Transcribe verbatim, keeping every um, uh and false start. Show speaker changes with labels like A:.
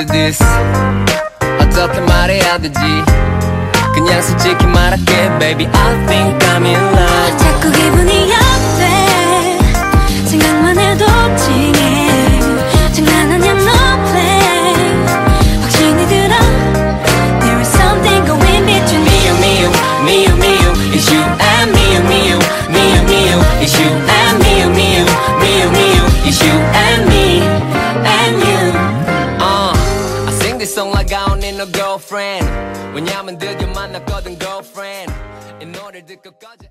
A: this 어떻게 말해야 되지 그냥 솔직히 말할게 baby I think I'm in love
B: 자꾸 기분이 up돼 생각만 해도 찡해 장난 아냐 no play 확신이 들어 There is something going between
A: me and me me and me It's you and me and me me and me It's you and me and me me and me It's you and me and you uh, I sing this song like I don't need no girlfriend 왜냐면 드디어 만났거든 girlfriend 이 노래를 듣고 꺼져